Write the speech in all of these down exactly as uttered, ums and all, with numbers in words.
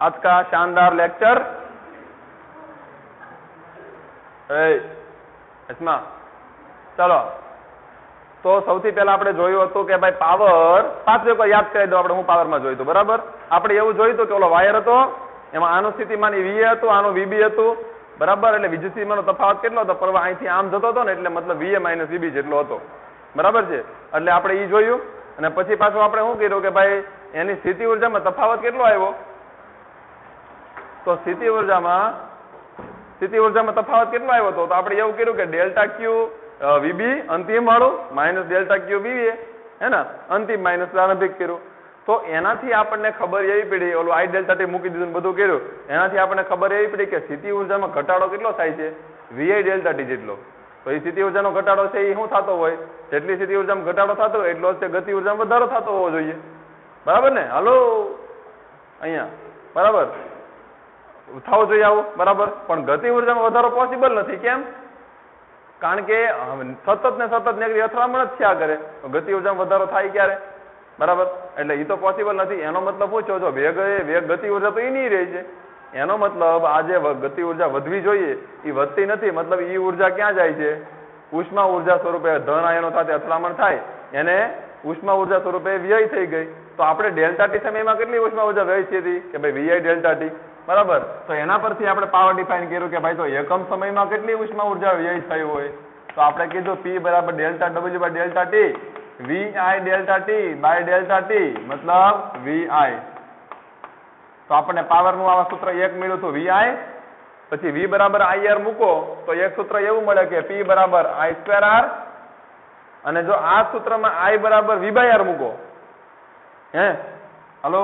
आज का शानदार लेक्चर इसमें चलो तो સૌથી પહેલા આપણે જોયું હતું કે ભાઈ પાવર પાછો એક યાદ કરી દો આપણે હું પાવરમાં જોયું હતું બરાબર આપણે એવું જોયું હતું કે ઓલો વાયર હતો એમાં આનું સ્થિતિમાન વી હતું આનું વીબી હતું બરાબર એટલે વિદ્યુત સ્થિતિમાનનો તફાવત કેટલો હતો પ્રવાહ અહીંથી આમ જતો હતો ને એટલે મતલબ વીએ માઇનસ વીબી જેટલો હતો બરાબર છે એટલે આપણે ઈ જોયું અને પછી પાછું આપણે શું કર્યું કે ભાઈ એની સ્થિતિ ઊર્જામાં તફાવત કેટલો આવ્યો તો સ્થિતિ ઊર્જામાં સ્થિતિ ઊર્જામાં તફાવત કેટલો આવ્યો હતો તો આપણે એવું કર્યું કે ડેલ્ટા ક્યુ વીબી અંતિમ વાળું માઇનસ ડેલ્ટા ક્યુ વીએ હે ને અંતિમ માઇનસ પ્રારંભિક કર્યું તો એનાથી આપણને ખબર એવી પડી ઓલું આઈ ડેલ્ટા ટી મૂકી દીધું બધું કર્યું એનાથી આપણને ખબર એવી પડી કે સ્થિતિ ઊર્જામાં ઘટાડો કેટલો થાય છે વીઆઈ ડેલ્ટા ટી જેટલો તો એ સ્થિતિ ઊર્જાનો ઘટાડો છે એ શું થતો હોય જેટલી સ્થિતિ ઊર્જામાં ઘટાડો થતો હોય એટલો જ ગતિ ઊર્જામાં વધારો થતો હોવો જોઈએ બરાબર ને હાલો અહીંયા બરાબર થવો જોઈએ આવું બરાબર પણ ગતિ ઊર્જામાં વધારો પોસિબલ નથી કેમ કારણ કે સતત ને સતત નેગેટિવ અથડામણ જ થયા કરે તો ગતિ ઊર્જામાં વધારો થાય ક્યારે બરાબર એટલે એ તો પોસિબલ નથી એનો મતલબ પૂછો છો વેગ વેગ ગતિ ઊર્જા તો એ નહીં રહી છે એનો મતલબ આ જે ગતિ ઊર્જા વધવી જોઈએ એ વધતી નથી મતલબ એ ઊર્જા ક્યાં જાય છે ઉષ્મા ઊર્જા સ્વરૂપે ધન આયનો સાથે અથડામણ થાય એને ઉષ્મા ઊર્જા સ્વરૂપે વ્યય થઈ ગઈ તો આપણે ડેલ્ટા ટી સમયમાં કેટલી ઉષ્મા ઊર્જા વ્યય છે કે ભાઈ વીઆઈ ડેલ્ટા ટી બરાબર તો એના પરથી આપણે પાવર ડિફાઇન કર્યું કે ભાઈ તો એકમ સમયમાં કેટલી ઉષ્મા ઊર્જા વ્યય થઈ હોય તો આપણે કીધું પી બરાબર delta W by delta T VI delta T by delta T મતલબ વીઆઈ તો આપણને પાવરનું આવા સૂત્ર એક મળ્યું હતું વીઆઈ પછી વી બરાબર આઈ આર મૂકો તો એક સૂત્ર એવું મળે કે પી બરાબર આઈ સ્ક્વેર આર અને જો આ સૂત્રમાં આઈ બરાબર વી બાય આર મૂકો હે હલો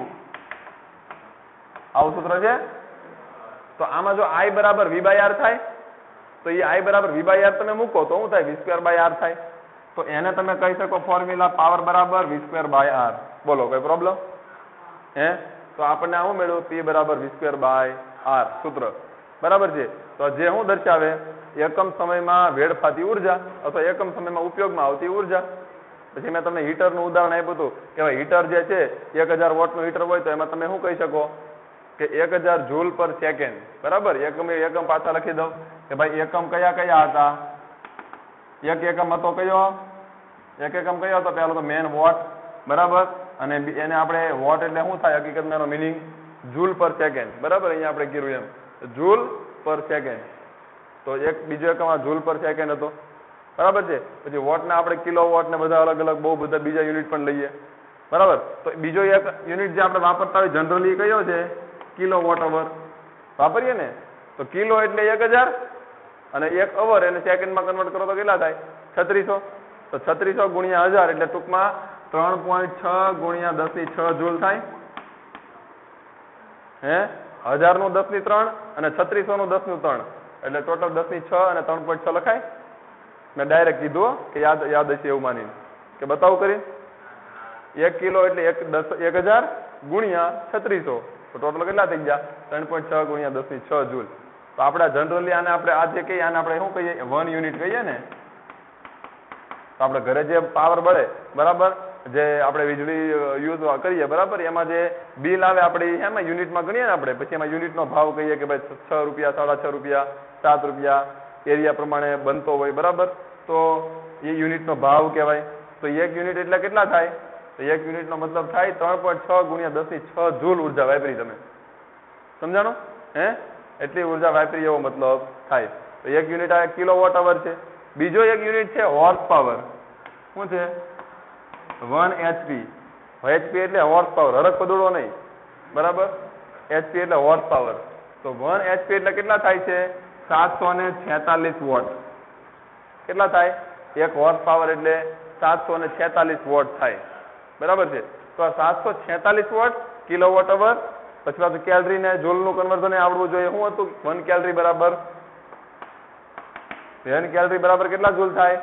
આવું સૂત્ર છે તો આમાં જો આઈ બરાબર વી બાય આર થાય તો એ આઈ બરાબર વી બાય આર તમે મૂકો તો શું થાય વી સ્ક્વેર બાય આર થાય તો એને તમે કહી શકો ફોર્મ્યુલા પાવર બરાબર વી સ્ક્વેર બાય આર બોલો કોઈ પ્રોબ્લેમ હે તો આપણને આવું મળ્યું પી બરાબર વી સ્ક્વેર બાય આર સૂત્ર બરાબર છે તો જે હું દર્શાવે એકમ સમયમાં વેડફાતી ઉર્જા અથવા એકમ સમયમાં ઉપયોગમાં આવતી ઉર્જા પછી મેં તમને હીટરનું ઉદાહરણ આપ્યું હતું કે ભાઈ હીટર જે છે એક હજાર વોટનું હીટર હોય તો એમાં તમે શું કહી શકો કે એક હજાર જૂલ પર સેકન્ડ બરાબર એકમ એકમ પાછા લખી દઉં કે ભાઈ એકમ કયા કયા હતા એક એકમ હતો કયો એક એકમ કયો હતો પહેલો તો મેન વોટ બરાબર અને એને આપણે વોટ એટલે શું થાય હકીકતમાં એનો મિનિંગ જૂલ પર સેકન્ડ બરાબર અહીંયા આપણે કીધું એમ જૂલ પર સેકન્ડ તો એક બીજો એકમ આ જૂલ પર સેકન્ડ હતો બરાબર છે પછી વોટને આપણે કિલો વોટ ને બધા અલગ અલગ બહુ બધા બીજા યુનિટ પણ લઈએ બરાબર તો બીજો એક યુનિટ જે આપણે વાપરતા હોય જનરલી કયો છે કિલો વોટ અવર વાપરીએ ને તો કિલો એટલે એક હજાર અને એક અવર એને સેકન્ડમાં કન્વર્ટ કરો તો કેટલા થાય છત્રીસો તો છત્રીસો ગુણ્યા હજાર એટલે ટૂંકમાં ત્રણ પોઈન્ટ છ ગુણ્યા દસ ની છ જૂલ થાય હે હજાર નું દસ ની ત્રણ અને છત્રીસો નું દસ નું ત્રણ એટલે ટોટલ દસ ની છ અને ત્રણ પોઈન્ટ છ લખાય મેં ડાયરેક્ટ કીધું કે યાદ યાદ હશે એવું માનીને કે બતાવું કરી એક કિલો એટલે એક દસ એક હજાર ગુણ્યા છત્રીસો તો ટોટલ કેટલા થઈ ગયા ત્રણ પોઈન્ટ છ ગુણ્યા દસ ની છ જૂલ તો આપણે જનરલી આને આપણે આ જે કહીએ આને આપણે શું કહીએ વન યુનિટ કહીએ ને તો આપણે ઘરે જે પાવર બળે બરાબર જે આપણે વીજળી યુઝ કરીએ બરાબર એમાં જે બિલ આવે આપણે એમાં યુનિટમાં ગણીએ ને આપણે પછી એમાં યુનિટનો ભાવ કહીએ કે ભાઈ છ રૂપિયા સાડા છ રૂપિયા સાત રૂપિયા એરિયા પ્રમાણે બનતો હોય બરાબર તો એ યુનિટનો ભાવ કહેવાય તો એક યુનિટ એટલે કેટલા થાય તો એક યુનિટનો મતલબ થાય ત્રણ પોઈન્ટ છ ગુણ્યા દસ ની છ જૂલ ઉર્જા વાપરી તમે સમજાણો હે એટલી ઉર્જા વાપરી એવો મતલબ થાય તો એક યુનિટ આ કિલો વોટ અવર છે બીજો એક યુનિટ છે હોર્સ પાવર શું છે વન એચપી એચપી એટલે હોર્સ પાવર હરક પદુડો નહીં બરાબર એચપી એટલે હોર્સ પાવર તો વન એચપી એટલે કેટલા થાય છે સાતસો ને છેતાલીસ વોટ કેટલા થાય એક હોર્સ પાવર એટલે સાતસો ને છેતાલીસ વોટ થાય બરાબર છે તો આ સાતસો છેતાલીસ વોટ કિલો વોટ અવર પછી પાછું કેલરી ને જૂલનું કન્વર્ઝન આવડવું જોઈએ શું હતું વન કેલરી બરાબર વન કેલરી બરાબર કેટલા જૂલ થાય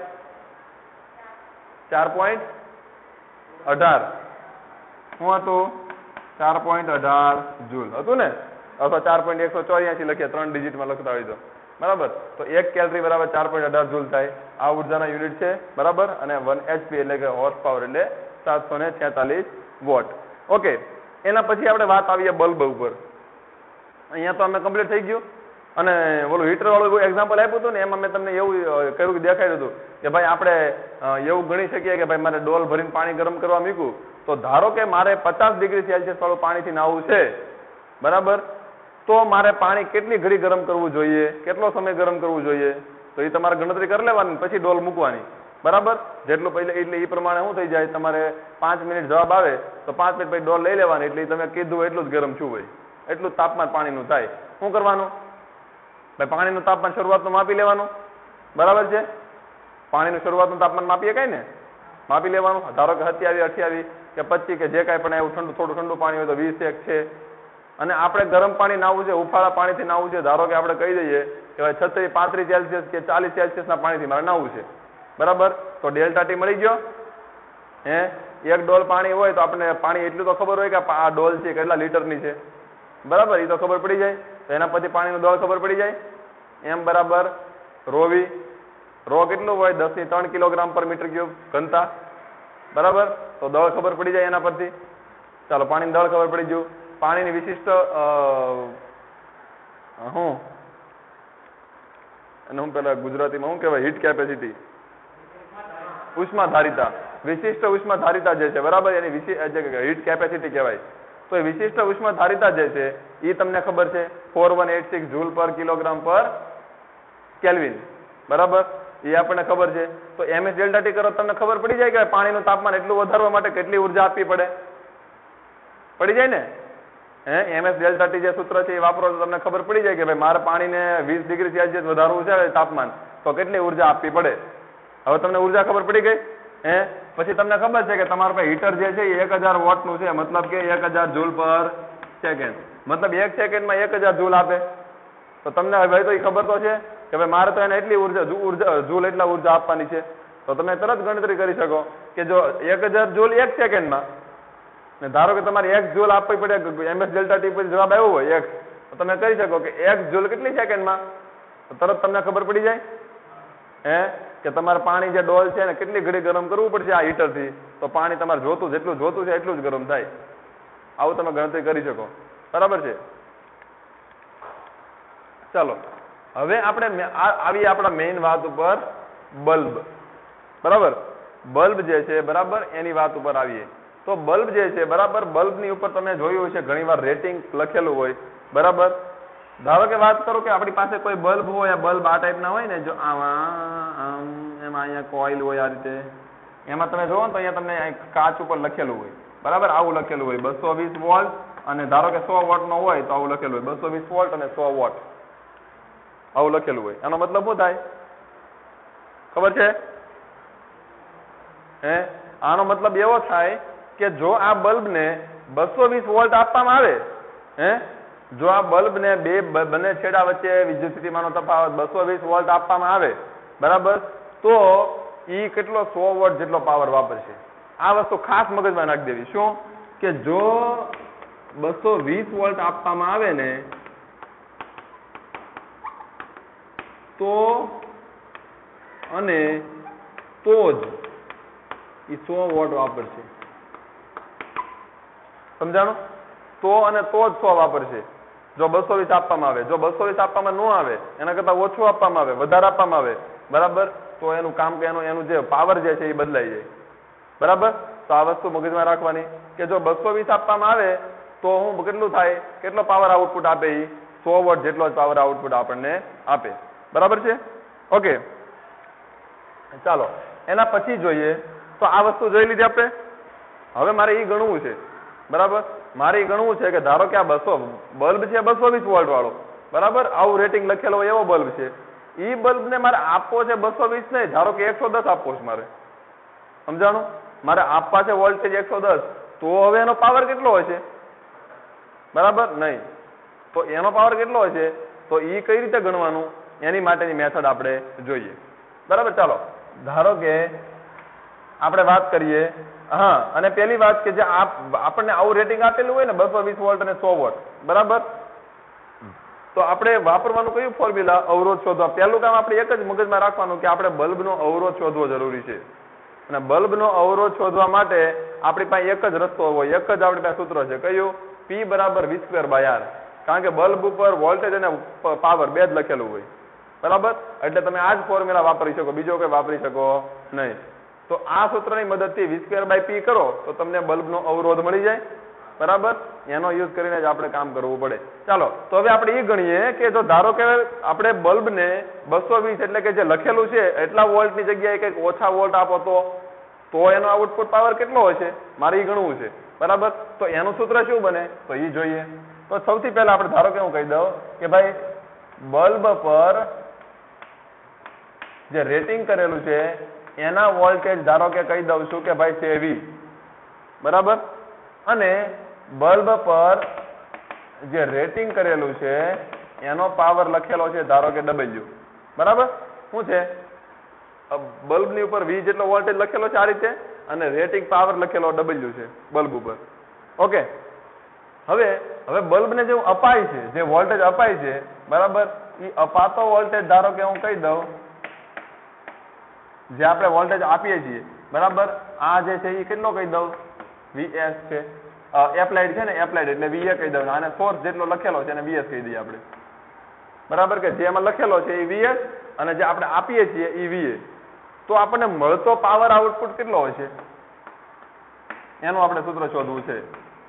ચાર પોઈન્ટ અઢાર શું હતું ચાર પોઈન્ટ અઢાર જૂલ હતું ને અથવા ચાર પોઈન્ટ એકસો ચોર્યાસી લખીએ ત્રણ ડિજિટમાં લખતા હોય તો બરાબર તો એક કેલરી બરાબર ચાર પોઈન્ટ અઢાર જૂલ થાય આ ઉર્જાના યુનિટ છે બરાબર અને વન એચપી એટલે કે હોર્સ પાવર એટલે સાતસો ને છેતાલીસ વોટ ઓકે એના પછી આપણે વાત આવીએ બલ્બ ઉપર અહીંયા તો અમે કમ્પ્લીટ થઈ ગયું. અને ઓલું હીટર વાળું એક્ઝામ્પલ આપ્યું હતું ને એમાં મેં તમને એવું કર્યું કે દેખાડ્યું હતું કે ભાઈ આપણે એવું ગણી શકીએ કે ભાઈ મારે ડોલ ભરીને પાણી ગરમ કરવા મૂક્યું તો ધારો કે મારે પચાસ ડિગ્રી સેલ્સિયસ વાળું પાણીથી નાહવું છે, બરાબર, તો મારે પાણી કેટલી ઘડી ગરમ કરવું જોઈએ, કેટલો સમય ગરમ કરવું જોઈએ, તો એ તમારે ગણતરી કરી લેવાની, પછી ડોલ મૂકવાની, બરાબર. જેટલું પહેલે એટલે એ પ્રમાણે શું થઈ જાય, તમારે પાંચ મિનિટ જવાબ આવે તો પાંચ મિનિટ પછી ડોલ લઈ લેવાની, એટલે તમે કીધું એટલું જ ગરમ છું હોય, એટલું જ તાપમાન પાણીનું થાય. શું કરવાનું ભાઈ, પાણીનું તાપમાન શરૂઆતનું માપી લેવાનું, બરાબર છે. પાણીનું શરૂઆતનું તાપમાન માપીએ કાંઈ ને માપી લેવાનું. ધારો કે સત્યાવીસ અઠ્યાવીસ કે પચીસ કે જે કાંઈ પણ એવું ઠંડુ થોડું ઠંડુ પાણી હોય તો વીસ એક છે. અને આપણે ગરમ પાણી નાવું છે, ઉફાળા પાણીથી નાવું છે, ધારો કે આપણે કહી દઈએ કે ભાઈ છત્રીસ પાંત્રીસ સેલ્સિયસ કે ચાલીસ સેલ્સિયસના પાણીથી મારે નાવું છે, બરાબર. તો ડેલ્ટા ટી મળી ગયો. હે એક ડોલ પાણી હોય તો આપણે પાણી એટલું તો ખબર હોય કે આ ડોલ છે કેટલા લીટરની છે, બરાબર, એ તો ખબર પડી જાય. તો એના પછી પાણીનું દળ ખબર પડી જાય. એમ બરાબર રોવી રો કેટલું હોય, દસ ની ત્રણ કિલોગ્રામ પર મીટર ક્યુબ ઘનતા, બરાબર. તો દળ ખબર પડી જાય એના પરથી. ચાલો પાણીનું દળ ખબર પડી ગયું. પાણીની વિશિષ્ટ હું અને હું પેલા ગુજરાતીમાં શું કહેવાય, હીટ કેપેસિટી, ઉષ્માધારિતા, વિશિષ્ટ ઉષ્માધારિતા જે છે, બરાબર, એની વિશિષ્ટ હીટ કેપેસિટી કહેવાય. તો એ વિશિષ્ટ ઉષ્માધારિતા જે છે એ તમને ખબર છે four one eight six joule per kilogram per kelvin, બરાબર, એ આપણને ખબર છે. તો એમએસ ડેલ્ટા ટી કરો તમને ખબર પડી જાય કે પાણીનું તાપમાન એટલું વધારવા માટે કેટલી ઉર્જા આપવી પડે, પડી જાય ને. હે એમએસ ડેલ્ટા ટી જે સૂત્ર છે એ વાપરો તો તમને ખબર પડી જાય કે ભાઈ મારે પાણીને વીસ ડિગ્રી સેલ્સિયસ વધારવું છે તાપમાન, તો કેટલી ઉર્જા આપવી પડે. હવે તમને ઉર્જા ખબર પડી ગઈ. હે પછી તમને ખબર છે કે તમારા પાસે હીટર જે છે એ એક હજાર વોટનું છે, મતલબ કે એક હજાર જૂલ પર સેકન્ડ, મતલબ એક સેકન્ડમાં એક હજાર જૂલ આપે. તો તમને હવે તો એ ખબર તો છે કે ભાઈ મારે તો એને એટલી ઉર્જા ઉર્જા જૂલ એટલા ઉર્જા આપવાની છે. તો તમે તરત ગણતરી કરી શકો કે જો એક હજાર જૂલ એક સેકન્ડમાં, ને ધારો કે તમારે એક જૂલ આપવી પડે, એમએસ ડેલ્ટા ટી પછી જવાબ આવ્યો હોય એક, તો તમે કરી શકો કે એક જૂલ કેટલી સેકન્ડમાં, તો તરત તમને ખબર પડી જાય હે કે તમારે પાણી જે ડોલ છે ને કેટલી ઘડી ગરમ કરવું પડશે આ હીટરથી, તો પાણી તમારે જોતું જેટલું જોતું છે એટલું જ ગરમ થાય. આવું તમે ગણતરી કરી શકો, બરાબર છે. ચાલો હવે આપણે આવીએ આપણા મેઇન વાત ઉપર, બલ્બ, બરાબર. બલ્બ જે છે, બરાબર, એની વાત ઉપર આવીએ. તો બલ્બ જે છે, બરાબર, બલ્બની ઉપર તમે જોયું હશે ઘણી વાર રેટિંગ લખેલું હોય, બરાબર. ધારો કે વાત કરો કે આપણી પાસે કોઈ બલ્બ હોય, આ બલ્બ આ ટાઈપના હોય ને, જો આમાં આમ એમાં અહીંયા કોઇલ હોય આ રીતે, એમાં તમે જોવો ને તો અહીંયા તમને કાચ ઉપર લખેલું હોય, બરાબર, આવું લખેલું હોય બસો વીસ વોલ્ટ, અને ધારો કે સો વોટ નો હોય તો આવું લખેલું હોય બસો વીસ વોલ્ટ અને સો વોટ, આવું લખેલું હોય. એનો મતલબ શું થાય ખબર છે? હે આનો મતલબ એવો થાય કે જો આ બલ્બને બસો વીસ વોલ્ટ આપવામાં આવે, હે જો આ બલ્બને બે બંને છેડા વચ્ચે વિદ્યુત સ્થિતિમાનનો તફાવત બસો વીસ વોલ્ટ આપવામાં આવે, બરાબર, તો ઈ કેટલો સો વોટ જેટલો પાવર વાપરશે. આ વસ્તુ ખાસ મગજમાં નાખી દેવી. શું કે જો બસો વીસ વોલ્ટ આપવામાં આવે ને તો અને તો જ ઈ સો વોટ વાપરશે. સમજાણું? તો અને તો જ સો વાપરશે જો બસો વીસ આપવામાં આવે. જો બસો વીસ આપવામાં ન આવે, એના કરતા ઓછું આપવામાં આવે, વધારે આપવામાં આવે, બરાબર, તો એનું કામ કે એનું એનું જે પાવર જે છે એ બદલાઈ જાય, બરાબર. તો આ વસ્તુ મગજમાં રાખવાની કે જો બસો વીસ આપવામાં આવે તો હું કેટલું થાય, કેટલો પાવર આઉટપુટ આપે, એ સો વોટ જેટલો જ પાવર આઉટપુટ આપણને આપે, બરાબર છે. ઓકે, ચાલો એના પછી જોઈએ. તો આ વસ્તુ જોઈ લીધી આપણે. હવે મારે એ ગણવું છે, બરાબર, મારે એ ગણવું છે કે ધારો કે આ બસો બલ્બ છે બસો વીસ વોલ્ટ વાળો, બરાબર, આવું રેટિંગ લખેલો હોય એવો બલ્બ છે. એ બલ્બને મારે આપવો છે બસો વીસ નહીં, ધારો કે એકસો દસ આપવો છે મારે. સમજાણું? મારે આપવા છે વોલ્ટેજ એકસો દસ, તો હવે એનો પાવર કેટલો હોય છે, બરાબર નહીં, તો એનો પાવર કેટલો હોય છે, તો એ કઈ રીતે ગણવાનું એની માટેની મેથડ આપણે જોઈએ, બરાબર. ચાલો ધારો કે આપણે વાત કરીએ. હા, અને પેલી વાત કે જે આપણને આવું રેટિંગ આપેલું હોય ને બસો વીસ વોલ્ટ અને સો વોટ, બરાબર, તો આપણે વાપરવાનું કયું ફોર્મ્યુલા, અવરોધ શોધવા. પહેલું કામ આપણે એક જ મગજમાં રાખવાનું કે આપણે બલ્બનો અવરોધ શોધવો જરૂરી છે. અને બલ્બનો અવરોધ શોધવા માટે આપણી પાસે એક જ રસ્તો હોય, એક જ આપણી પાસે સૂત્ર છે. કયું? પી બરાબર વી સ્ક્વેર બાય આર. કારણ કે બલ્બ ઉપર વોલ્ટેજ અને પાવર બે જ લખેલું હોય, બરાબર? એટલે તમે આ જ ફોર્મ્યુલા વાપરી શકો, બીજો કોઈ વાપરી શકો નહીં. તો આ સૂત્રની મદદથી વી સ્ક્વેર બાય પી કરો તો તમને બલ્બનો અવરોધ મળી જાય, બરાબર? એનો યુઝ કરીને જ આપણે કામ કરવું પડે. ચાલો તો હવે આપણે એ ગણીએ કે જો ધારો કે આપણે બલ્બને બસો વીસ એટલે કે જે લખેલું છે એટલા વોલ્ટની જગ્યાએ કંઈક ઓછા વોલ્ટ આપો તો તો એનો આઉટપુટ પાવર કેટલો હોય છે મારે એ ગણવું છે, બરાબર? તો એનું સૂત્ર શું બને તો એ જોઈએ. તો સૌથી પહેલા આપણે ધારો કે હું કહી દઉં કે ભાઈ બલ્બ પર જે રેટિંગ કરેલું છે એના વોલ્ટેજ ધારો કે કહી દઉં છું કે ભાઈ છે વી, બરાબર? અને બલ્બ પર જે રેટિંગ કરેલું છે એનો પાવર લખેલો છે ધારો કે ડબલ્યુ, બરાબર? શું છે બલ્બની ઉપર વી જેટલો વોલ્ટેજ લખેલો છે આ રીતે, અને રેટિંગ પાવર લખેલો ડબલ્યુ છે બલ્બ ઉપર. ઓકે, હવે હવે બલ્બને જે અપાય છે, જે વોલ્ટેજ અપાય છે, બરાબર, એ અપાતો વોલ્ટેજ ધારો કે હું કહી દઉં જે આપણે વોલ્ટેજ આપીએ છીએ, બરાબર, આ જે છે એ કેટલો કહી દઉં વીએસ છે, એપ્લાઇડ છે ને, એપ્લાઇડ એટલે વીએ કહી દઉં, અને સોર્સ જેટલો લખેલો છે એને વીએસ કહી દઈએ આપણે, બરાબર? કે જે એમાં લખેલો છે એ વીએસ અને જે આપણે આપીએ છીએ એ વીએ. તો આપણને મળતો પાવર આઉટપુટ કેટલો હોય છે એનું આપણે સૂત્ર શોધવું છે.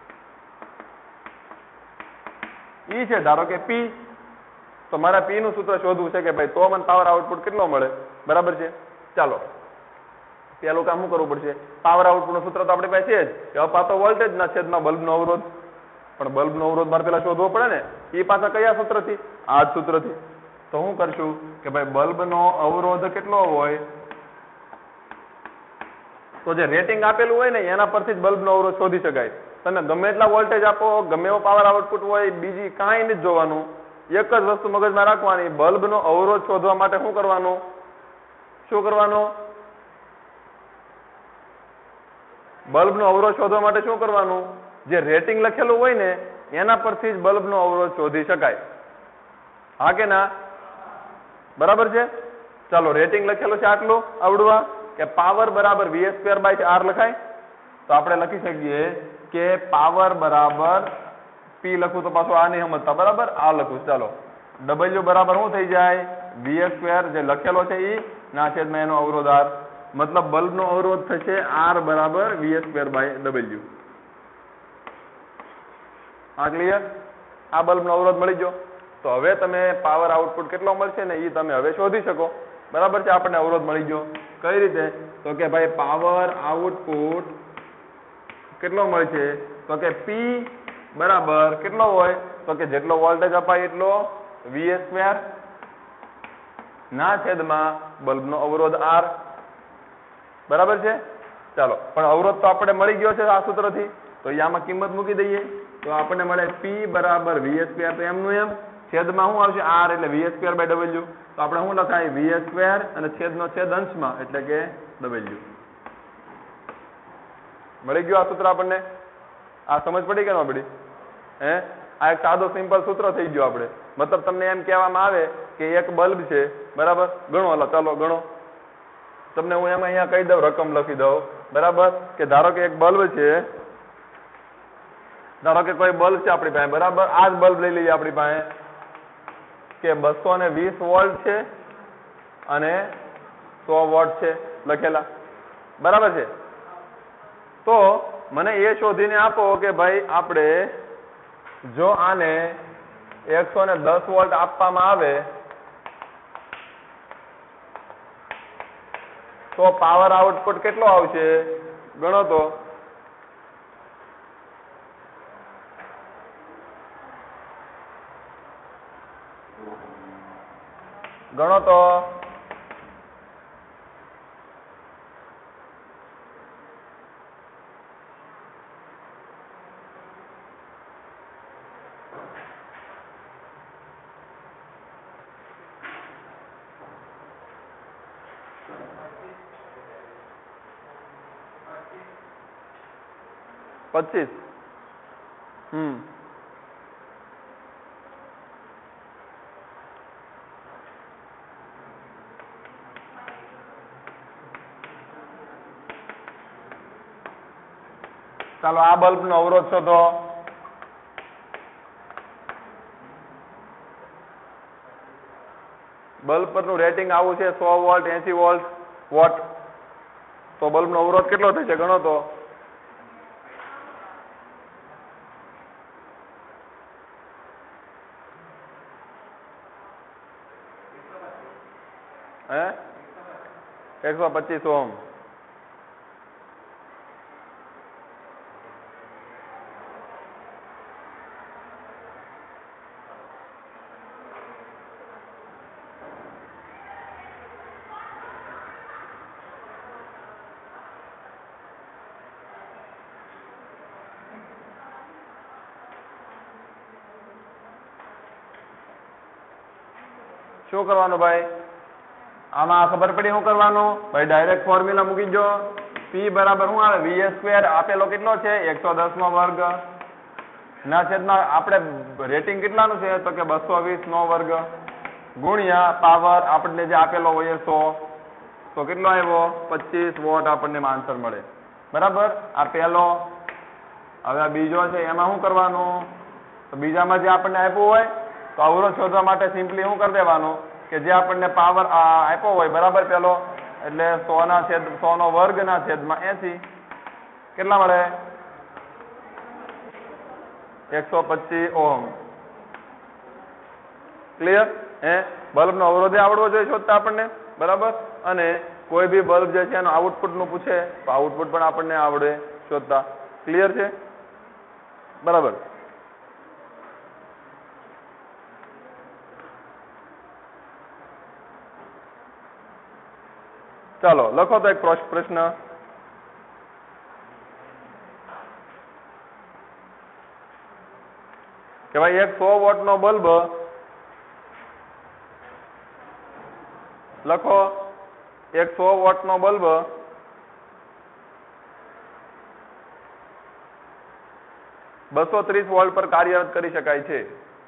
ઈ છે ધારો કે પી, તો મારા પી નું સૂત્ર શોધવું છે કે ભાઈ તો મને પાવર આઉટપુટ કેટલો મળે, બરાબર છે? ચાલો પેલું કામ શું કરવું પડશે, પાવર આઉટપુટ નું સૂત્ર તો આપણી પાસે છે જ કે અપાતો વોલ્ટેજ ના છેદમાં બલ્બનો અવરોધ, પણ બલ્બનો અવરોધ મારે પેલા શોધવો પડે ને, એ પાછા કયા સૂત્રથી? આ જ સૂત્રથી. તો શું કરશું કે ભાઈ બલ્બનો અવરોધ કેટલો હોય તો જે રેટિંગ આપેલું હોય ને એના પરથી જ બલ્બનો અવરોધ શોધી શકાય. તમે ગમે એટલા વોલ્ટેજ આપો, ગમે એવો પાવર આઉટપુટ હોય, બીજી કાંઈ નથી જોવાનું, એક જ વસ્તુ મગજમાં રાખવાની, બલ્બનો અવરોધ શોધવા માટે શું કરવાનું, શું કરવાનું? બલ્બનો અવરોધ શોધવા માટે શું કરવાનું? જે રેટિંગ લખેલું હોય ને એના પરથી જ બલ્બનો અવરોધ શોધી શકાય. હા કે ના? બરાબર છે? ચાલો રેટિંગ લખેલું છે આટલું આવડવા કે પાવર બરાબર વી સ્ક્વેર બાય આર લખાય, તો આપણે લખી શકીએ કે પાવર બરાબર પી લખું તો પાછું આ નહીં સમજતા, બરાબર? આ લખું. ચાલો ડબલ્યુ બરાબર શું થઈ જાય? વી સ્ક્વેર જે લખેલો છે ઈ ના છેદમાં એનો અવરોધ આર, મતલબ બલ્બનો અવરોધ થશે આર બરાબર વી સ્ક્વેર બાય ડબલ્યુ. આ ક્લિયર? આ બલ્બનો અવરોધ મળી ગયો. તો હવે તમે પાવર આઉટપુટ કેટલો મળશે ને એ તમે હવે શોધી શકો, બરાબર છે? આપણને અવરોધ મળી ગયો. કઈ રીતે? તો કે ભાઈ પાવર આઉટપુટ કેટલો મળશે તો કે પી બરાબર કેટલો હોય તો કે જેટલો વોલ્ટેજ અપાય એટલો વી સ્ક્વેર ના છેદમાં બલ્બનો અવરોધ આર, બરાબર છે? ચાલો પણ અવરોધ તો આપણે મળી ગયો છે આ સૂત્રથી, તો આમાં કિંમત મૂકી દઈએ તો આપણને મળે પી બરાબર વી સ્ક્વેર, તો એમનું એમ છેદમાં શું આવશે આર એટલે વી સ્ક્વેર બાય ડબલ્યુ, તો આપણે શું લખાય વી સ્ક્વેર અને છેદનો છેદ અંશમાં એટલે કે ડબલ્યુ. મળી ગયું આ સૂત્ર આપણને? આ સમજ પડી કે ન પડી? હે, આ એક સાદો સિમ્પલ સૂત્ર થઈ ગયો આપણે. મતલબ તમને એમ કહેવામાં આવે કે એક બલ્બ છે, બરાબર, ગણો, હાલો ચાલો ગણો. તમને હું એમાં અહીંયા કહી દઉં, રકમ લખી દઉં, બરાબર, કે ધારો કે એક બલ્બ છે, ધારો કે કોઈ બલ્બ છે આપણી પાસે, બરાબર, આ જ બલ્બ લઈ લઈએ આપણી પાસે કે બસો ને વીસ વોલ્ટ છે અને સો વોટ છે લખેલા, બરાબર છે? તો મને એ શોધીને આપો કે ભાઈ આપણે જો આને એકસો ને દસ વોલ્ટ આપવામાં આવે તો પાવર આઉટપુટ કેટલો આવશે ગણો તો. ગણો તો. પચીસ. હમ ચાલો આ બલ્બનો અવરોધ શોધો. બલ્બ પરનું રેટિંગ આવું છે સો વોલ્ટ એસી વોલ્ટ વોટ, તો બલ્બનો અવરોધ કેટલો થશે ગણો તો. હે એકસો પચીસ ઓહમ. શું કરવાનું ભાઈ આમાં ખબર પડી શું કરવાનું ભાઈ ડાયરેક્ટ ફોર્મ્યુલા મૂકી દો. પી બરાબર શું આવે વી સ્ક્વેર આપેલો કેટલો છે એકસો દસ નો વર્ગ ના છેદમાં આપણે રેટિંગ કેટલાનું છે તો કે બસો વીસ નો વર્ગ ગુણ્યા પાવર આપણને જે આપેલો હોય સો, તો કેટલો આવ્યો પચીસ વોટ આપણને આન્સર મળે બરાબર. આ પહેલો. હવે આ બીજો છે એમાં શું કરવાનું તો બીજામાં જે આપણને આપ્યું હોય તો અવરોધ શોધવા માટે સિમ્પલી શું કરી દેવાનું કે જે આપણને પાવર આપ્યો હોય બરાબર પેલો એટલે સો ના છેદ સો નો વર્ગ ના છેદમાં એસી કેટલા મળે એકસો પચીસ ઓહમ. ક્લિયર. હે બલ્બનો અવરોધે આવડવો જોઈએ શોધતા આપણને બરાબર. અને કોઈ બી બલ્બ જે છે એનું આઉટપુટ નું પૂછે તો આઉટપુટ પણ આપણને આવડે શોધતા. ક્લિયર છે બરાબર. ચાલો લખો તો એક પ્રશ્ન કે ભાઈ એક સો વોટ નો બલ્બ લખો એક સો વોટ નો બલ્બ બસો ત્રીસ વોલ્ટ પર કાર્યરત કરી શકાય છે.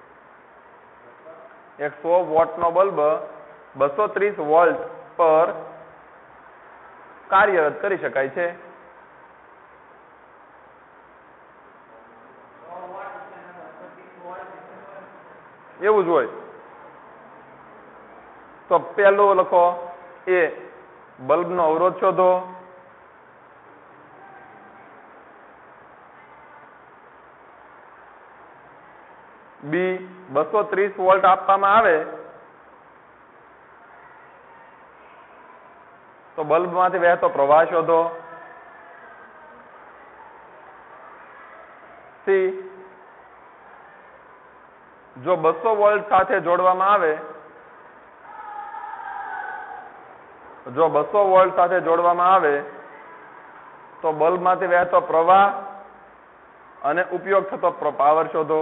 એક સો વોટ નો બલ્બ બસો ત્રીસ વોલ્ટ પર કાર્યરત કરી શકાય છે. એવું જ હોય તો પહેલું લખો એ બલ્બનો અવરોધ શોધો. બી બસો ત્રીસ વોલ્ટ આપવામાં આવે તો બલ્બમાંથી વહેતો પ્રવાહ શોધો. સી જો બસો વોલ્ટ સાથે જોડવામાં આવે જો બસો વોલ્ટ સાથે જોડવામાં આવે તો બલ્બમાંથી વહેતો પ્રવાહ અને ઉપયોગ થતો પાવર શોધો.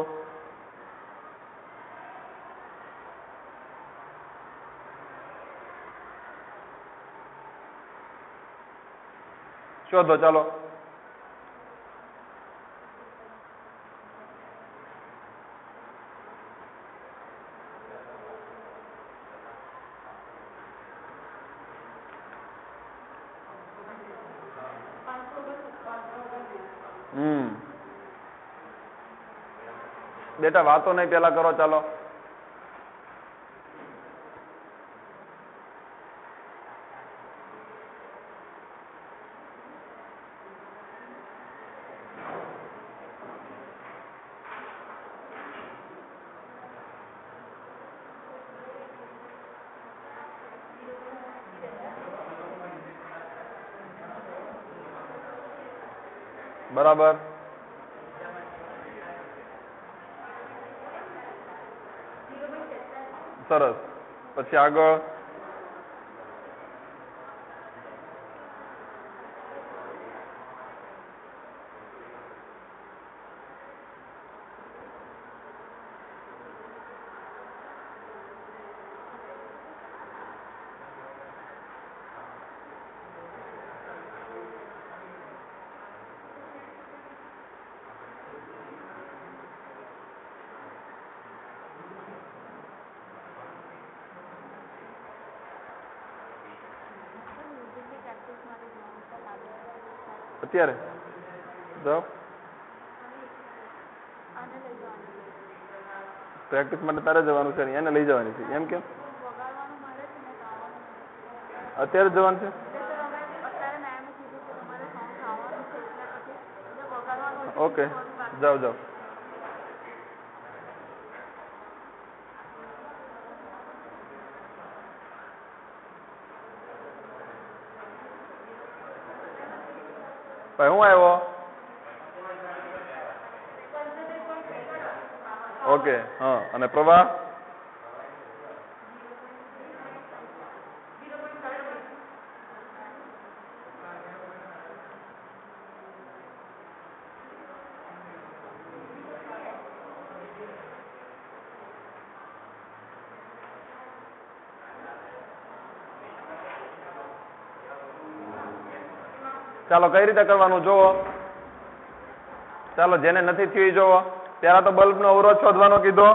શોધો ચાલો. હમ બેટા વાતો નહીં પેલા કરો ચાલો. બરાબર. સરસ. પછી આગળ અત્યારે જાઓ પ્રેક્ટિસ માટે તારે જવાનું છે એને લઈ જવાની છે એમ કેમ અત્યારે જ જવાનું છે? ઓકે, જાઓ જાઓ. ભાઈ હું આવ્યો? ઓકે, હા. અને પ્રવાહ? ચાલો કઈ રીતે કરવાનું જોવો. ચાલો જેને નથી થયું જોવો. પહેલા તો બલ્બ નો અવરોધ શોધવાનો કીધો.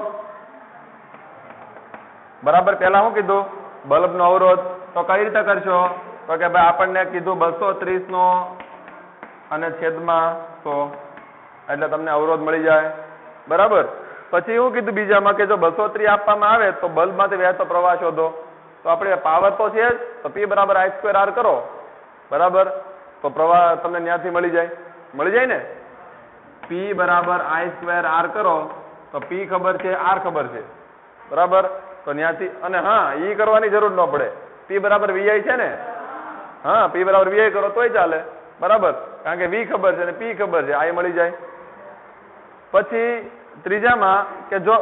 બરાબર, પહેલા શું કીધું? બલ્બ નો અવરોધ. તો કઈ રીતે કરશો? તો કે ભાઈ આપણને કીધું બસો ત્રીસ નો અને છેદમાં સો, એટલે તમને અવરોધ મળી જાય. બરાબર. પછી એવું કીધું બીજામાં કે જો બસો ત્રીસ આપવામાં આવે તો બલ્બ માંથી વહેતો પ્રવાહ શોધો. તો આપણે પાવર તો છે જ, તો પી બરાબર આઈ સ્ક્વેર આર કરો. બરાબર, તો પ્રવાહ તમને ત્યાંથી મળી જાય. મળી જાય ને? પી બરાબર આઈ સ્ક્વેર આર કરો તો પી ખબર છે, આર ખબર છે. બરાબર, તો ત્યાંથી. અને હા, ઈ કરવાની જરૂર ન પડે. પી બરાબર વીઆઈ છે ને? હા, પી બરાબર વીઆઈ કરો તોય ચાલે. બરાબર, કારણ કે વી ખબર છે અને પી ખબર છે, આઈ મળી જાય. પછી ત્રીજામાં કે જો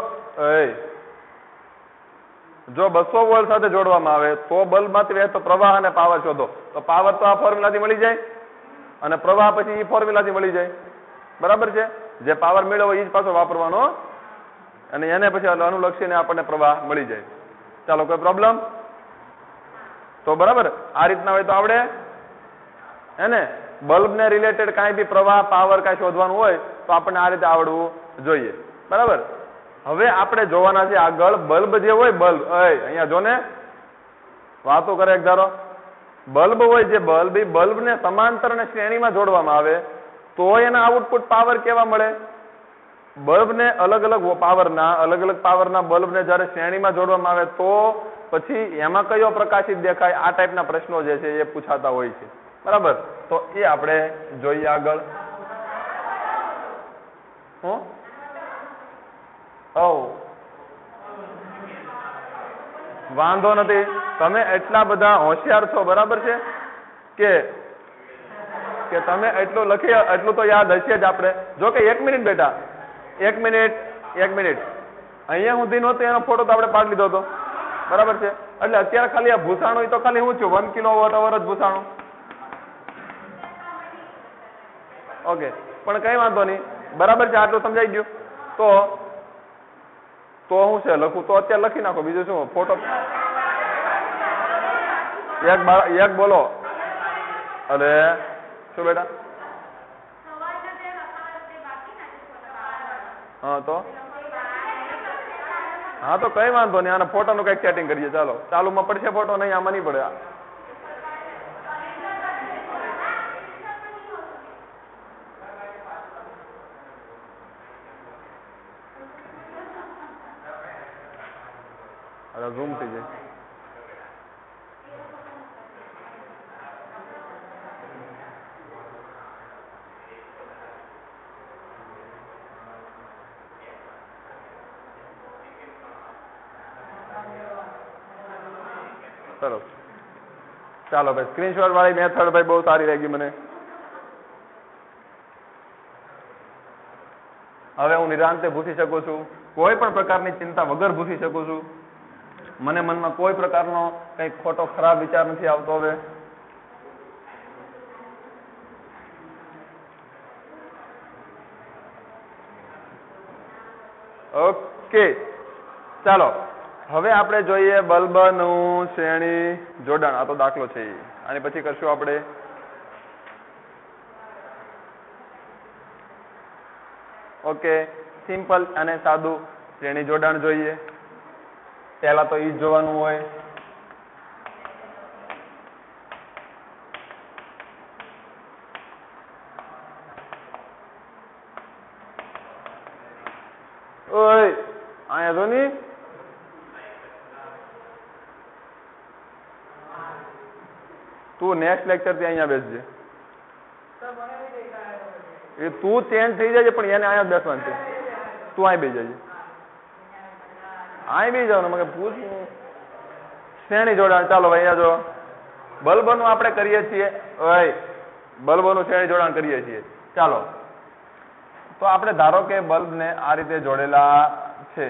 જો બસો વોલ્ટ સાથે જોડવામાં આવે તો બલ્બ માંથી વહેતો પ્રવાહ અને પાવર શોધો. તો પાવર તો આ ફોર્મ્યુલાથી મળી જાય અને પ્રવાહ પછી ઈ ફોર્મ્યુલાથી મળી જાય. બરાબર છે? જે પાવર મેળવો એ જ પાછો વાપરવાનો અને એને પછી અનુલક્ષીને આપણને પ્રવાહ મળી જાય. ચાલો, કોઈ પ્રોબ્લેમ? તો બરાબર, આ રીતના હોય તો આવડે હે ને? બલ્બ ને રિલેટેડ કાંઈ બી પ્રવાહ, પાવર કાંઈ શોધવાનું હોય તો આપણને આ રીતે આવડવું જોઈએ. બરાબર. હવે આપણે જોવાના છે આગળ બલ્બ જે હોય, બલ્બ અહીંયા જો ને વાતો કરે એક ધારો. બલ્બ હોય જે બલ્બ એ બલ્બને સમાંતર અને શ્રેણીમાં જોડવામાં આવે તો એના આઉટપુટ પાવર કેવા મળે? બલ્બને અલગ અલગ પાવરના અલગ અલગ પાવરના બલ્બને જ્યારે શ્રેણીમાં જોડવામાં આવે તો પછી એમાં કયો પ્રકાશિત દેખાય? આ ટાઈપના પ્રશ્નો જે છે એ પૂછાતા હોય છે. બરાબર, તો એ આપણે જોઈએ આગળ. હું ઓ વાંધો નથી, તમે એટલા બધા હોશિયાર છો. બરાબર છે કે કે તમે એટલું લખી એટલું તો યાદ હશે જ. આપણે જો કે એક મિનિટ બેટા, એક મિનિટ એક મિનિટ અહીંયા સુધી નહોતું એનો ફોટો તો આપણે પાડી લીધો હતો. બરાબર છે, એટલે અત્યારે ખાલી આ ભૂસાણું તો ખાલી શું છું, વન કિલો વોટ અવર જ ભૂસાણું. ઓકે, પણ કઈ વાંધો નહીં. બરાબર છે, આટલું સમજાઈ ગયું. તો તો હું છે લખું તો અત્યારે લખી નાખો. બીજું શું? ફોટો એક એક બોલો. અરે શું બેટા? હા તો હા તો કઈ વાંધો નહીં. આના ફોટોનું કઈક સેટિંગ કરીએ. ચાલો, ચાલુમાં પડશે ફોટો? નહીં, આમાં નહીં પડે. અરે ઝૂમ થઈ જાય. સરસ. ચાલો ભાઈ, સ્ક્રીનશોટ વાળી મેથડ ભાઈ બહુ સારી લાગી મને. હવે હું નિરાંતે ભૂસી શકું છું. કોઈ પણ પ્રકારની ચિંતા વગર ભૂસી શકું છું. મને મનમાં કોઈ પ્રકારનો કઈ ખોટો ખરાબ વિચાર નથી આવતો. હવે ઓકે, ચાલો હવે આપણે જોઈએ બલ્બનું શ્રેણી જોડાણ. આ તો દાખલો છે, આની પછી કરશું આપણે ઓકે સિમ્પલ અને સાદું શ્રેણી જોડાણ જોઈએ. પહેલા તો ઈ જ જોવાનું હોય. ઓય અહીંયા જો ની તું નેક્સ્ટ લેક્ચર થી અહીંયા બેસજે. એ તું ચેન્જ થઈ જાય પણ એને અહીંયા બેસવાનું છે. તું અહીં બેસી જજે. અહીં બેસી જવાનું મને પૂછ શ્રેણી જોડાણ. ચાલો ભાઈ અહીંયા જો બલ્બનું આપણે કરીએ છીએ. ભાઈ બલ્બનું શ્રેણી જોડાણ કરીએ છીએ. ચાલો તો આપણે ધારો કે બલ્બને આ રીતે જોડેલા છે.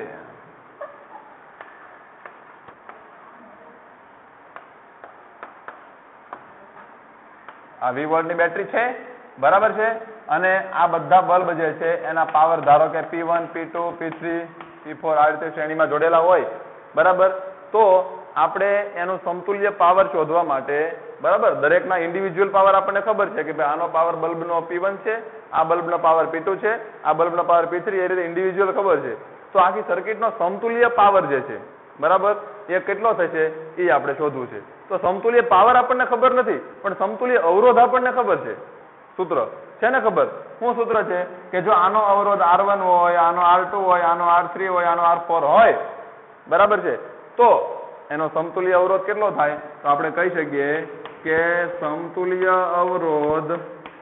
આ વી વોલ્ટની બેટરી છે, બરાબર છે. અને આ બધા બલ્બ જે છે એના પાવર ધારો કે P one P two P three P four આ રીતે શ્રેણીમાં જોડેલા હોય, બરાબર. તો આપણે એનું સમતુલ્ય પાવર શોધવા માટે, બરાબર, દરેકના ઇન્ડિવિજ્યુઅલ પાવર આપણને ખબર છે કે ભાઈ આનો પાવર બલ્બનો પી વન છે, આ બલ્બનો પાવર પી ટુ છે, આ બલ્બનો પાવર પી થ્રી, એ રીતે ઇન્ડિવિજ્યુઅલ ખબર છે. તો આખી સર્કિટનો સમતુલ્ય પાવર જે છે, બરાબર, એ કેટલો થશે એ આપણે શોધવું છે. તો સમતુલ્ય પાવર આપણને ખબર નથી પણ સમતુલ્ય અવરોધ આપણને ખબર છે. સૂત્ર છે ને ખબર? શું સૂત્ર છે કે જો આનો અવરોધ આર વન હોય, આનો આર ટુ હોય, આનો આર થ્રી હોય, આનો આર ફોર હોય, બરાબર છે, તો એનો સમતુલ્ય અવરોધ કેટલો થાય? તો આપણે કહી શકીએ કે સમતુલ્ય અવરોધ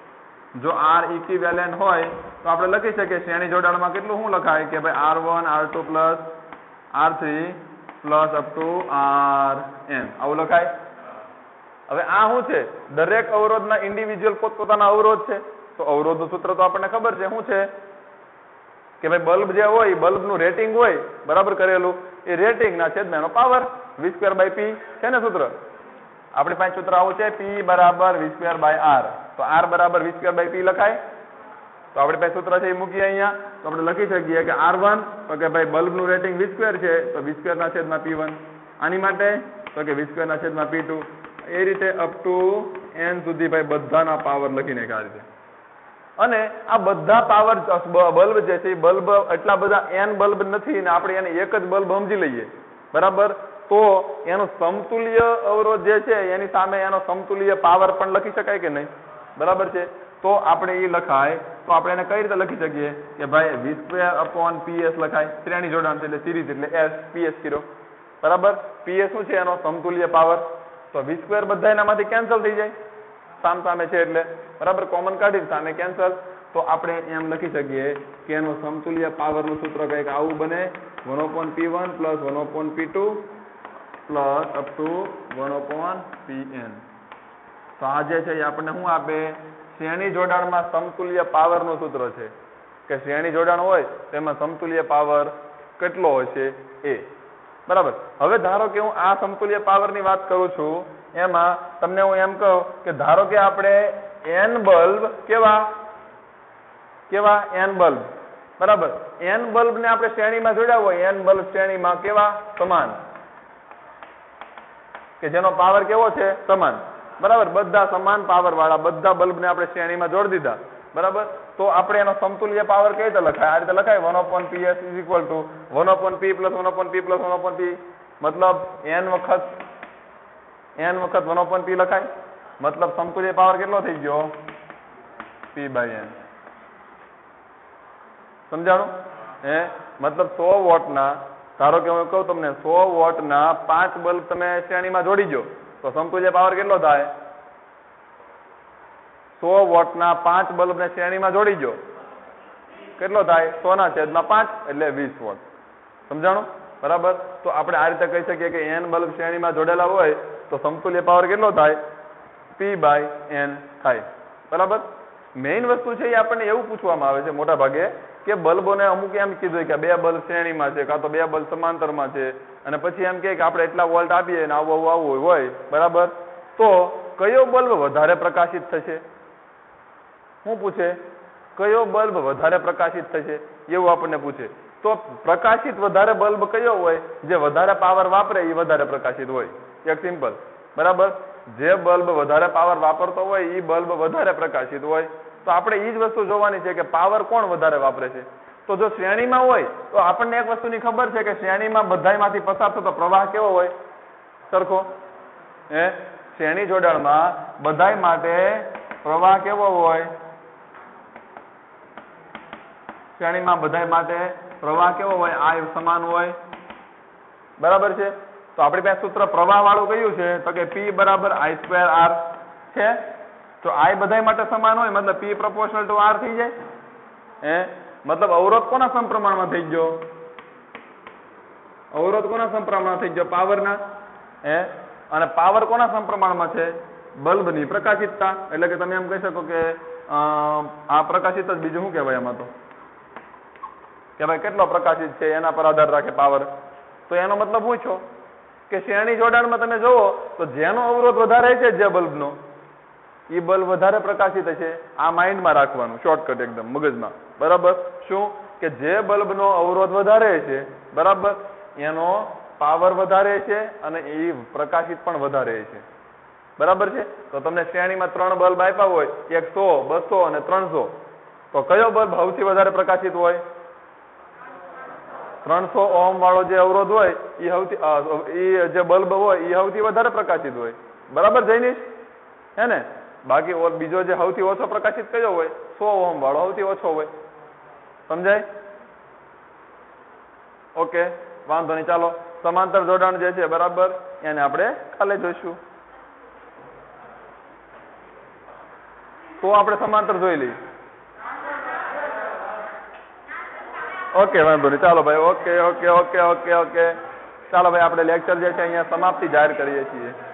જો આર ઇક્વિવેલેન્ટ હોય તો આપણે લખી શકીએ શ્રેણી જોડાણમાં કેટલું શું લખાય કે ભાઈ R one R two plus R three plus up to R N, આવું લખાય. હવે આ શું છે? દરેક અવરોધના ઇન્ડિવિજ્યુઅલ પોતપોતાના અવરોધ છે. તો અવરોધનું સૂત્ર તો આપણને ખબર છે. શું છે કે ભાઈ બલ્બ જે હોય, બલ્બનું રેટિંગ હોય, બરાબર કરેલું, એ રેટિંગના છેદમાં એનો power V square by P છે ને સૂત્ર. આપણી પાસે સૂત્ર આવું છે પી બરાબર વી સ્ક્વેર બાય આર. તો આર બરાબર વી સ્ક્વેર બાય પી લખાય. તો આપણી પાસે સૂત્ર છે એ મૂકીએ અહીંયા. તો આપણે લખી શકીએ કે આર વન તો કે ભાઈ બલ્બનું રેટિંગ વી સ્ક્વેર છે તો વી સ્ક્વેરના છેદમાં પી વન. આની માટે તો કે વી સ્ક્વેરના છેદમાં પી ટુ. એ રીતે અપ ટુ એન સુધી ભાઈ બધાના પાવર લખીને આ રીતે. અને આ બધા પાવર બલ્બ જે છે એ બલ્બ એટલા બધા એન બલ્બ નથી ને આપણે એને એક જ બલ્બ સમજી લઈએ, બરાબર. તો એનું સમતુલ્ય અવરોધ જે છે એની સામે એનો સમતુલ્ય પાવર પણ લખી શકાય કે નહીં, બરાબર છે. તો આપણે એ લખાય તો આપણે એને કઈ રીતે લખી શકીએ કે ભાઈ વી સ્ક્વેર અપોન પીએસ લખાય. શ્રેણી જોડાણ છે એટલે સિરીઝ એટલે એસ પીએસ કર્યો, બરાબર. પીએસ શું છે? એનો સમતુલ્ય પાવર. તો વી સ્ક્વેર બધા એનામાંથી કેન્સલ થઈ જાય, સામ સામે છે એટલે, બરાબર. કોમન કાઢી સામે કેન્સલ. તો આપણે એમ લખી શકીએ કે એનું સમતુલ્ય પાવરનું સૂત્ર કંઈક આવું બને one upon P one plus one upon P two plus up to one upon P N. તો આ જે છે એ આપણને શું આપે? શ્રેણી જોડાણમાં સમતુલ્ય પાવરનું સૂત્ર છે કે શ્રેણી જોડાણ હોય તેમાં સમતુલ્ય પાવર કેટલો હશે એ, બરાબર. હવે ધારો કે હું આ સમતુલ્ય પાવરની વાત કરું છું, એમાં તમને હું એમ કહું કે ધારો કે આપણે એન બલ્બ કેવા કેવા એન બલ્બ, બરાબર. એન બલ્બ ને આપણે શ્રેણીમાં જોડ્યા હોય, એન બલ્બ શ્રેણીમાં કેવા? સમાન, કે જેનો પાવર કેવો છે? સમાન, બરાબર. બધા સમાન પાવર વાળા બધા બલ્બને આપણે શ્રેણીમાં જોડી દીધા, બરાબર. તો આપણે એનો સમતુલ્ય પાવર કઈ રીતે લખાય? આ રીતે લખાય one upon P S is equal to one upon P plus one upon P plus one upon P. મતલબ એન વખત એન વખત વન અપોન પી લખાય. મતલબ સમતુલ્ય પાવર કેટલો થઈ ગયો? P by N. સમજાણું? હે મતલબ સો વોટના, ધારો કે હું કહું તમને સો વોટના પાંચ બલ્બ તમે શ્રેણીમાં જોડી દો તો સમતુલ્ય પાવર કેટલો થાય? સો વોટના પાંચ બલ્બને શ્રેણીમાં જોડી દો કેટલો થાય? સો ના છેદમાં પાંચ એટલે વીસ વોટ. સમજાણું? બરાબર. તો આપણે આ રીતે કહી શકીએ કે એન બલ્બ શ્રેણીમાં જોડેલા હોય તો સમતુલ્ય પાવર કેટલો થાય? પી બાય એન થાય, બરાબર. મેઇન વસ્તુ છે એ આપણને એવું પૂછવામાં આવે છે મોટા ભાગે કે બલ્બોને અમુક એમ કીધું કે બે બલ્બ શ્રેણીમાં છે કાં તો બે બલ્બ સમાંતરમાં છે અને પછી એમ કે આપણે એટલા વોલ્ટ આપીએ ને આવું આવું આવું હોય, બરાબર. તો કયો બલ્બ વધારે પ્રકાશિત થશે? શું પૂછે? કયો બલ્બ વધારે પ્રકાશિત થશે એવું આપણને પૂછે. તો પ્રકાશિત વધારે બલ્બ કયો હોય? જે વધારે પાવર વાપરે એ વધારે પ્રકાશિત હોય. એક સિમ્પલ, બરાબર. જે બલ્બ વધારે પાવર વાપરતો હોય એ બલ્બ વધારે પ્રકાશિત હોય. તો આપણે એ જ વસ્તુ જોવાની છે કે પાવર કોણ વધારે વાપરે છે. તો જો શ્રેણીમાં હોય તો આપણને એક વસ્તુની ખબર છે કે શ્રેણીમાં બધામાંથી પસાર થતો પ્રવાહ કેવો હોય? સરખો. હે શ્રેણી જોડાણમાં બધાય માટે પ્રવાહ કેવો હોય? શ્રેણીમાં બધાય માટે પ્રવાહ કેવો હોય? આ સમાન હોય, બરાબર છે. તો આપણી પાસે સૂત્ર પ્રવાહ વાળું કયું છે? તો કે પી બરાબર આઈ સ્ક્વેર આર. છે તો I બધાય માટે સમાન હોય મતલબ P proportional to R થઈ જાય હે મતલબ અવરોધ કોના સમપ્રમાણમાં થઈ ગયો અવરોધ કોના સમપ્રમાણમાં થઈ ગયો પાવરના હે અને પાવર કોના સમપ્રમાણમાં છે બલ્બની પ્રકાશિતતા એટલે કે તમે એમ કહી શકો કે આ પ્રકાશિત જ બીજું શું કહેવાય એમાં તો કે ભાઈ કેટલો પ્રકાશિત છે એના પર આધાર રાખે પાવર તો એનો મતલબ શું છો કે શ્રેણી જોડાણમાં તમે જોવો તો જેનો અવરોધ વધારે છે જે બલ્બનો એ બલ્બ વધારે પ્રકાશિત છે આ માઇન્ડમાં રાખવાનું શોર્ટકટ એકદમ મગજમાં બરાબર શું કે જે બલ્બનો અવરોધ વધારે છે બરાબર એનો પાવર વધારે છે અને એ પ્રકાશિત પણ વધારે છે બરાબર છે તો તમને શ્રેણીમાં ત્રણ બલ્બ આપ્યા હોય એક સો બસો અને ત્રણસો તો કયો બલ્બ સૌથી વધારે પ્રકાશિત હોય ત્રણસો ઓહમ વાળો જે અવરોધ હોય એ સૌથી એ જે બલ્બ હોય એ સૌથી વધારે પ્રકાશિત હોય બરાબર જૈનિશ હે ને બાકી બીજો જે સૌથી ઓછો પ્રકાશિત કયો હોય સો ઓહમ વાળો સૌથી ઓછો હોય સમજાય ઓકે વાંધો નહીં ચાલો સમાંતર જોડાણ જે છે બરાબર એને આપણે કાલે જોઈશું તો આપણે સમાંતર જોઈ લઈએ ઓકે વાંધો નહીં ચાલો ભાઈ okay okay okay okay okay ચાલો ભાઈ આપણે લેક્ચર જે છે અહીંયા સમાપ્તિ જાહેર કરીએ છીએ